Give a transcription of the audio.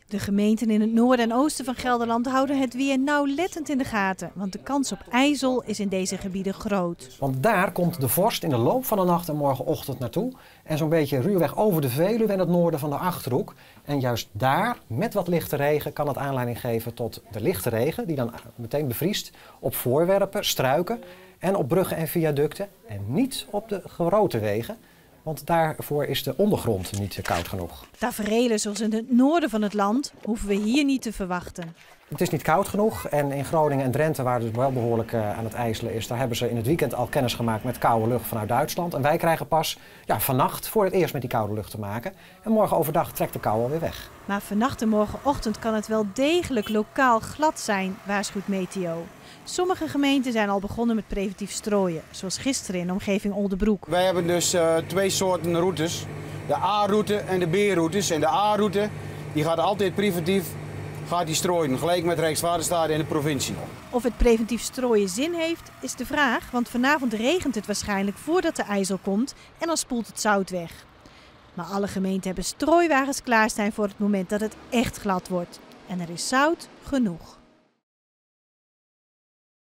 De gemeenten in het noorden en oosten van Gelderland houden het weer nauwlettend in de gaten. Want de kans op ijzel is in deze gebieden groot. Want daar komt de vorst in de loop van de nacht en morgenochtend naartoe. En zo'n beetje ruwweg over de Veluwe en het noorden van de Achterhoek. En juist daar, met wat lichte regen, kan het aanleiding geven tot de lichte regen. Die dan meteen bevriest op voorwerpen, struiken en op bruggen en viaducten. En niet op de grote wegen. Want daarvoor is de ondergrond niet koud genoeg. Taferelen zoals in het noorden van het land hoeven we hier niet te verwachten. Het is niet koud genoeg en in Groningen en Drenthe, waar het wel behoorlijk aan het ijselen is, daar hebben ze in het weekend al kennis gemaakt met koude lucht vanuit Duitsland. En wij krijgen pas vannacht voor het eerst met die koude lucht te maken. En morgen overdag trekt de kou alweer weg. Maar vannacht en morgenochtend kan het wel degelijk lokaal glad zijn, waarschuwt Meteo. Sommige gemeenten zijn al begonnen met preventief strooien, zoals gisteren in de omgeving Oldebroek. Wij hebben dus twee soorten routes, de A-route en de B-routes. En de A-route die gaat altijd preventief strooien, gelijk met Rijkswaterstaat en de provincie. Of het preventief strooien zin heeft, is de vraag, want vanavond regent het waarschijnlijk voordat de ijzel komt en dan spoelt het zout weg. Maar alle gemeenten hebben strooiwagens klaarstaan voor het moment dat het echt glad wordt. En er is zout genoeg.